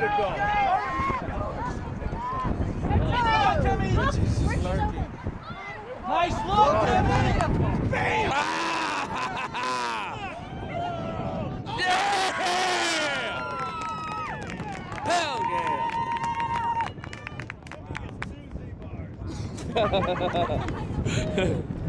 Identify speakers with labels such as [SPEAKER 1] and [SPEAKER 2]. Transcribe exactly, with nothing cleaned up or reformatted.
[SPEAKER 1] would have gone.
[SPEAKER 2] Nice look, Timmy!
[SPEAKER 1] Bam!
[SPEAKER 3] Yeah! Hell yeah!